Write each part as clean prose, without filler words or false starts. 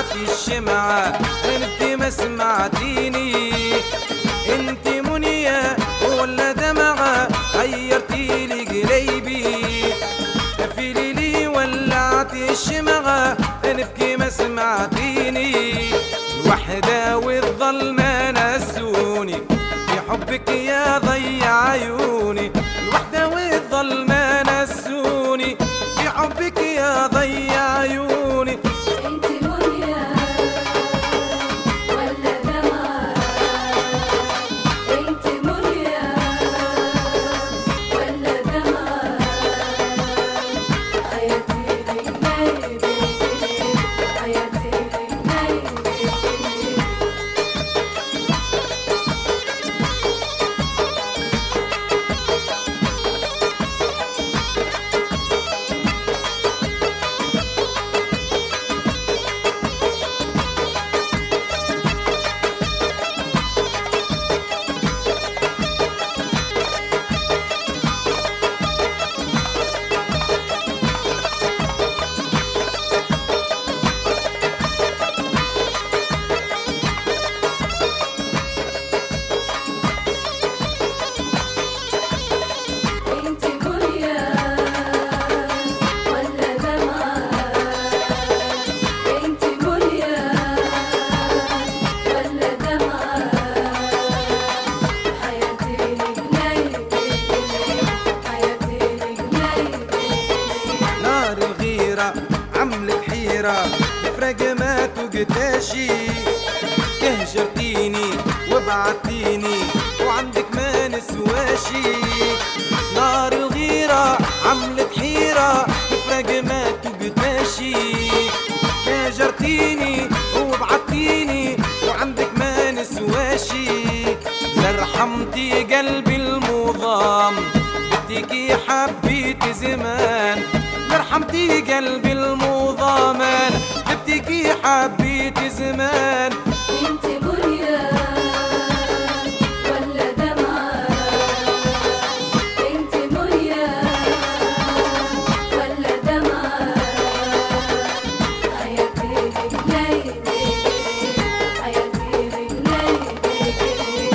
ولعتي الشمعة انت ما سمعتيني. انت منية ولا دمعة غيرتي لي قليبي. في ليلي ولعتي الشمعة نبكي ما سمعتيني. الوحدة والظلمة نسوني في حبك يا ضيع عيوني. الوحدة والظلمة نسوني في حبك يا ضيع عيوني. انت منية ولا دمعة، انت منية ولا دمعة، حياتي لك نايبي، حياتي لك نايبي. عملت حيرة بفرق ما توقتاشي. كهجرتيني وبعتيني وعندك ما نسواشي. نار الغيرة عملت حيرة بفرق ما توقتاشي. كهجرتيني وبعتيني وعندك ما نسواشي. لرحمتي قلبي المظام بديكي حبيتي زمان. مرحمتي قلبي المضامن بديكي حبيتي زمان. انت منية ولا دمعة، انت منية ولا دمعة، حياتي لك نايبي، حياتي لك نايبي.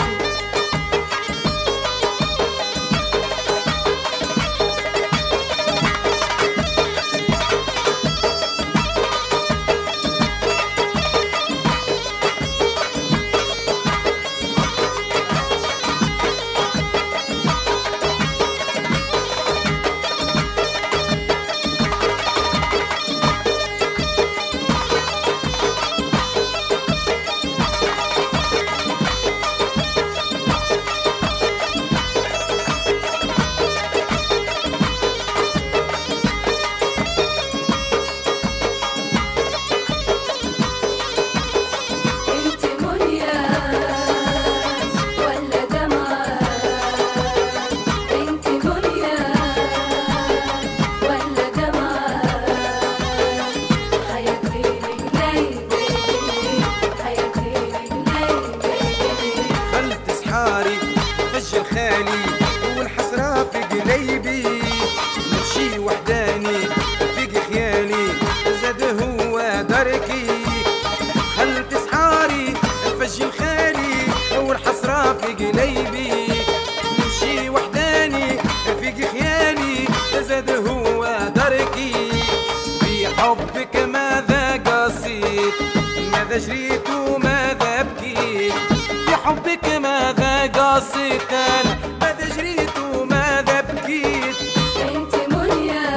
فجر خالي والحسرة في قليبي. نمشي وحداني في خيالي زاد هو دركي. خلت سحاري الفجر خالي والحسرة في قليبي. نمشي وحداني في خيالي زاد هو دركي. في حبك ماذا قصيت ماذا جريت وماذا بكيت. في حبك ماذا قصيت أنا ماذا جريت وماذا بكيت. انت منية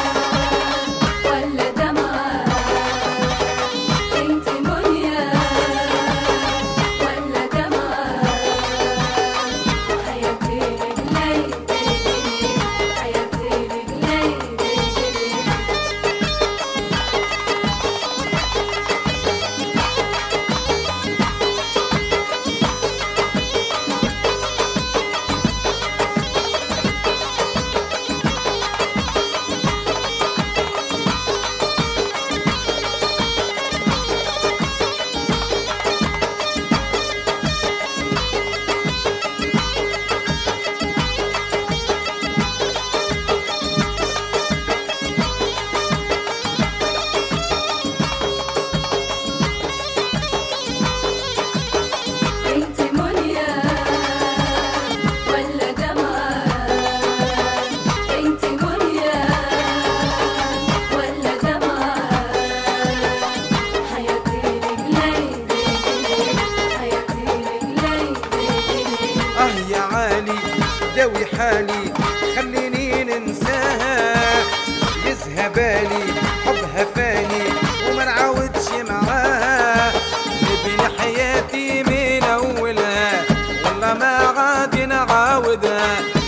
ولا دمعة، انت منية ولا دمعة، حياتي لك نايبي، حياتي لك نايبي. حالي خليني ننساها يزهى بالي حبها فاني وما نعاودش معاها نبني حياتي من اولها والله ما غادي نعاودها